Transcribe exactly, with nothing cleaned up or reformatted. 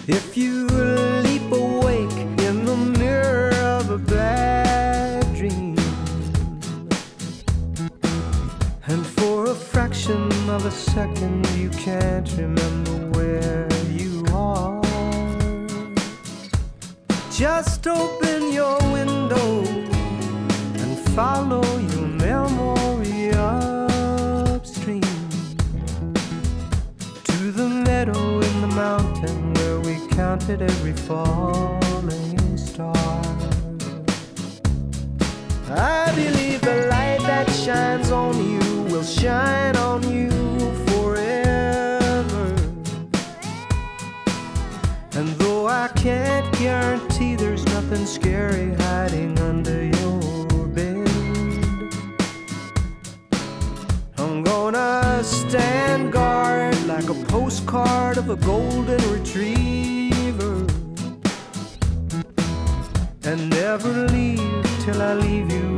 If you leap awake in the mirror of a bad dream, and for a fraction of a second you can't remember where you are, just open your window and follow your memory upstream to the meadow in the mountain where we counted every falling star. I believe the light that shines on you will shine on you forever. And though I can't guarantee there's nothing scary hiding under your bed, I'm gonna stand guard like a postcard of a golden retriever, and never leave till I leave you